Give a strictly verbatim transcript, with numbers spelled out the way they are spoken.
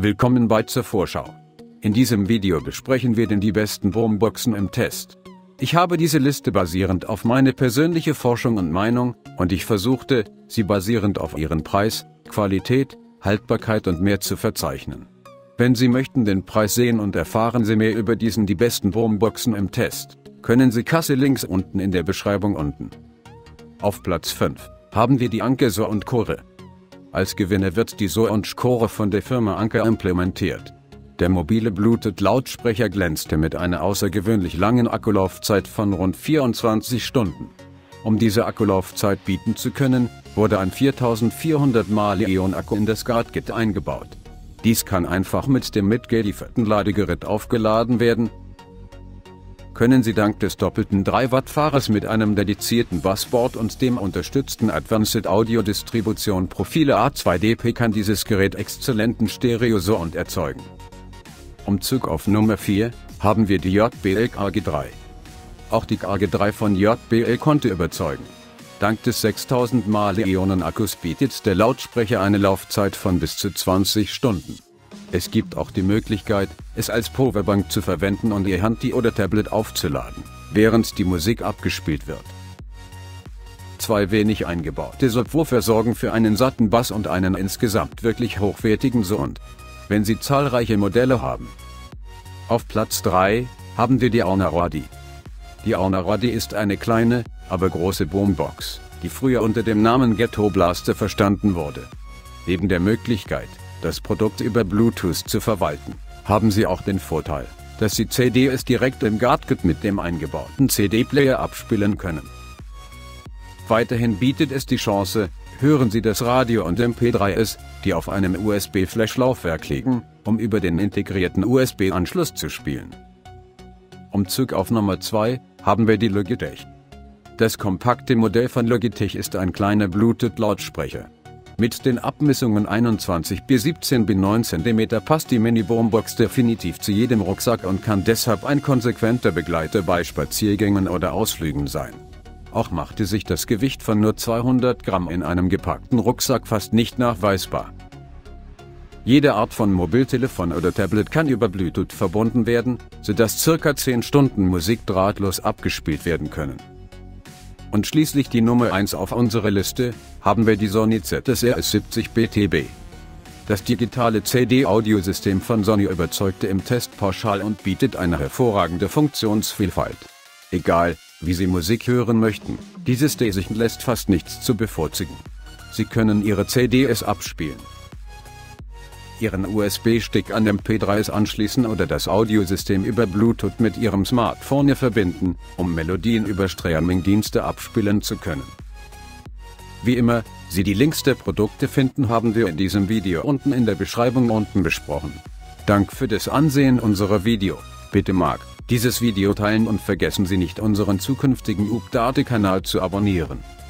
Willkommen bei zur Vorschau. In diesem Video besprechen wir denn die besten Boomboxen im Test. Ich habe diese Liste basierend auf meine persönliche Forschung und Meinung, und ich versuchte, sie basierend auf ihren Preis, Qualität, Haltbarkeit und mehr zu verzeichnen. Wenn Sie möchten den Preis sehen und erfahren Sie mehr über diesen die besten Boomboxen im Test, können Sie Kasse links unten in der Beschreibung unten. Auf Platz fünf haben wir die Anker S O und Core. Als Gewinner wird die S O und Core von der Firma Anker implementiert. Der mobile Bluetooth-Lautsprecher glänzte mit einer außergewöhnlich langen Akkulaufzeit von rund vierundzwanzig Stunden. Um diese Akkulaufzeit bieten zu können, wurde ein viertausendvierhundert Milliampere-Ionen-Akku in das Guard-Kit eingebaut. Dies kann einfach mit dem mitgelieferten Ladegerät aufgeladen werden. Können Sie dank des doppelten drei Watt Fahrers mit einem dedizierten Busboard und dem unterstützten Advanced Audio Distribution Profile A zwei D P kann dieses Gerät exzellenten Stereo-Sound erzeugen. Umzug auf Nummer vier haben wir die J B L K G drei. Auch die K G drei von J B L konnte überzeugen. Dank des sechstausend Milliampere-Ionen-Akkus bietet der Lautsprecher eine Laufzeit von bis zu zwanzig Stunden. Es gibt auch die Möglichkeit, es als Powerbank zu verwenden und Ihr Handy oder Tablet aufzuladen, während die Musik abgespielt wird. Zwei wenig eingebaute Subwoofer sorgen für einen satten Bass und einen insgesamt wirklich hochwertigen Sound, wenn Sie zahlreiche Modelle haben. Auf Platz drei haben wir die Aunaradi. Die Aunaradi ist eine kleine, aber große Boombox, die früher unter dem Namen Ghetto Blaster verstanden wurde. Neben der Möglichkeit, das Produkt über Bluetooth zu verwalten, haben Sie auch den Vorteil, dass Sie C Ds direkt im Guard-Kit mit dem eingebauten C D-Player abspielen können. Weiterhin bietet es die Chance, hören Sie das Radio und M P drei s, die auf einem U S B-Flash-Laufwerk liegen, um über den integrierten U S B-Anschluss zu spielen. Umzug auf Nummer zwei haben wir die Logitech. Das kompakte Modell von Logitech ist ein kleiner Bluetooth-Lautsprecher. Mit den Abmessungen einundzwanzig bis siebzehn bis neun Zentimeter passt die Mini-Boombox definitiv zu jedem Rucksack und kann deshalb ein konsequenter Begleiter bei Spaziergängen oder Ausflügen sein. Auch machte sich das Gewicht von nur zweihundert Gramm in einem gepackten Rucksack fast nicht nachweisbar. Jede Art von Mobiltelefon oder Tablet kann über Bluetooth verbunden werden, sodass ca. zehn Stunden Musik drahtlos abgespielt werden können. Und schließlich die Nummer eins auf unserer Liste, haben wir die Sony Z S R S siebzig B T B. Das digitale C D-Audiosystem von Sony überzeugte im Test pauschal und bietet eine hervorragende Funktionsvielfalt. Egal, wie Sie Musik hören möchten, dieses Ding lässt fast nichts zu bevorzugen. Sie können Ihre C Ds abspielen, Ihren U S B-Stick an M P drei s anschließen oder das Audiosystem über Bluetooth mit Ihrem Smartphone verbinden, um Melodien über Streaming-Dienste abspielen zu können. Wie immer, Sie die Links der Produkte finden, haben wir in diesem Video unten in der Beschreibung unten besprochen. Dank für das Ansehen unserer Video. Bitte mag dieses Video teilen und vergessen Sie nicht unseren zukünftigen Update-Kanal zu abonnieren.